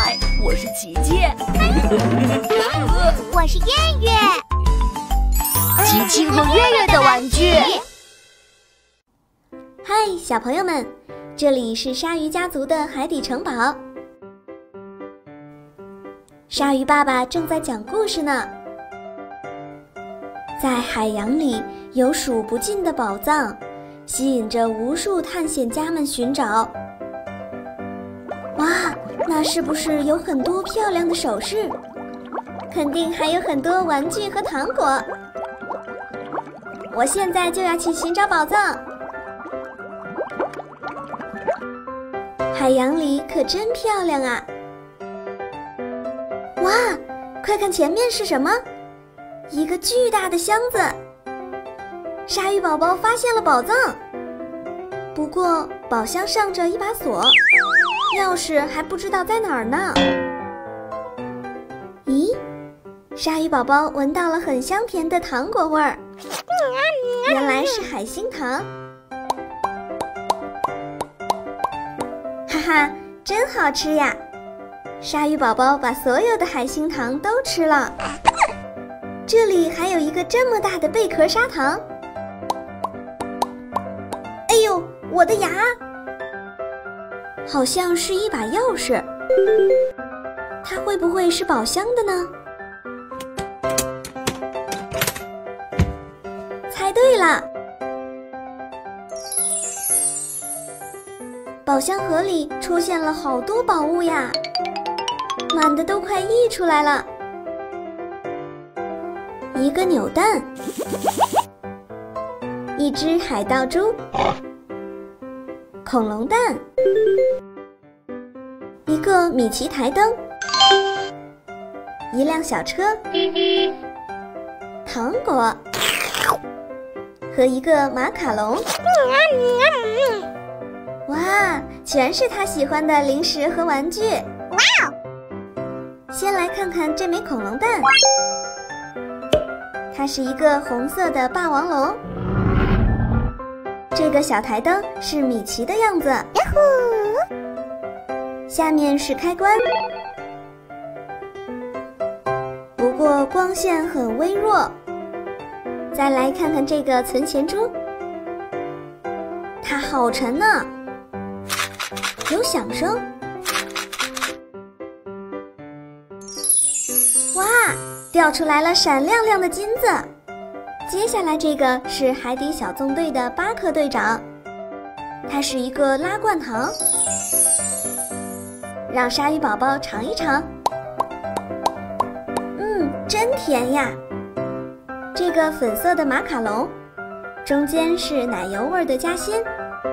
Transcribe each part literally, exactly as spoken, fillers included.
嗨，我是琪琪。 我是月月。 琪琪和月月的玩具。 嗨，小朋友们，这里是鲨鱼家族的海底城堡。鲨鱼爸爸正在讲故事呢。在海洋里有数不尽的宝藏，吸引着无数探险家们寻找。哇，那是不是有很多漂亮的首饰？肯定还有很多玩具和糖果。我现在就要去寻找宝藏。海洋里可真漂亮啊！哇，快看前面是什么？一个巨大的箱子。鲨鱼宝宝发现了宝藏，不过宝箱上着一把锁，钥匙还不知道在哪儿呢。咦，鲨鱼宝宝闻到了很香甜的糖果味儿，原来是海星糖。哈哈，真好吃呀！鲨鱼宝宝把所有的海星糖都吃了。这里还有一个这么大的贝壳砂糖。哎呦，我的牙！好像是一把钥匙，它会不会是宝箱的呢？猜对了，宝箱盒里出现了好多宝物呀，满的都快溢出来了。一个扭蛋，一只海盗猪，恐龙蛋，一个米奇台灯，一辆小车，糖果和一个马卡龙。哇，全是他喜欢的零食和玩具。哇！先来看看这枚恐龙蛋，它是一个红色的霸王龙。这个小台灯是米奇的样子。下面是开关，不过光线很微弱。再来看看这个存钱珠，它好沉呢，有响声。哇，掉出来了闪亮亮的金子。接下来这个是海底小纵队的巴克队长，它是一个拉罐糖，让鲨鱼宝宝尝一尝。嗯，真甜呀！这个粉色的马卡龙，中间是奶油味的夹心。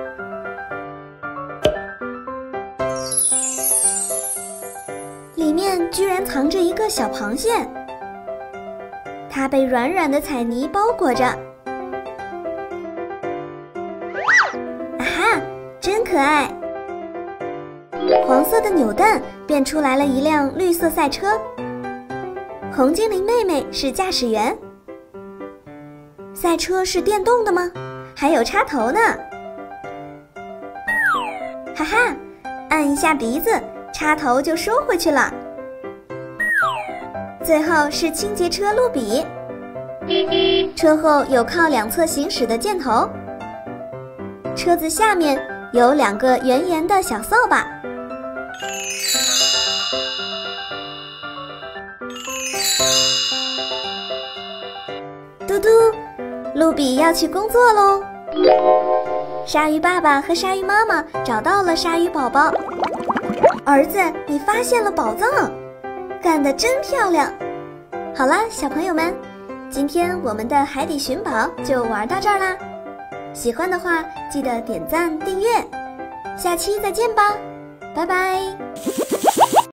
里面居然藏着一个小螃蟹，它被软软的彩泥包裹着。啊哈，真可爱！黄色的扭蛋变出来了一辆绿色赛车，红精灵妹妹是驾驶员。赛车是电动的吗？还有插头呢！哈哈，按一下鼻子，插头就收回去了。最后是清洁车路比，车后有靠两侧行驶的箭头，车子下面有两个圆圆的小扫把。嘟嘟，路比要去工作喽。鲨鱼爸爸和鲨鱼妈妈找到了鲨鱼宝宝。儿子，你发现了宝藏，干得真漂亮！好啦，小朋友们，今天我们的海底寻宝就玩到这儿啦。喜欢的话记得点赞订阅，下期再见吧，拜拜。